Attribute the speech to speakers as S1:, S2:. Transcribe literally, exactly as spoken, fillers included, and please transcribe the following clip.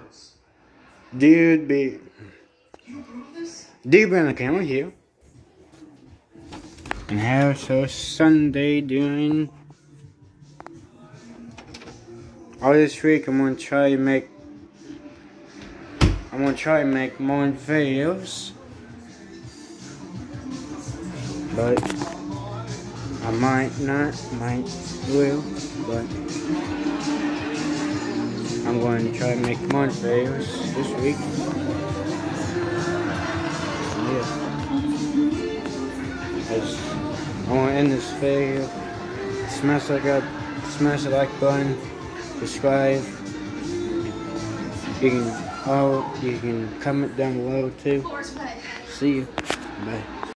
S1: Dude, be. Dude, be on the camera here. And how's your Sunday doing? All this week, I'm gonna try to make. I'm gonna try to make more videos. But I might not, might will, but I'm going to try to make more videos this week. Yeah. I want to end this video. Smash like a, smash the like button, subscribe. You can, oh, you can comment down below too. See you. Bye.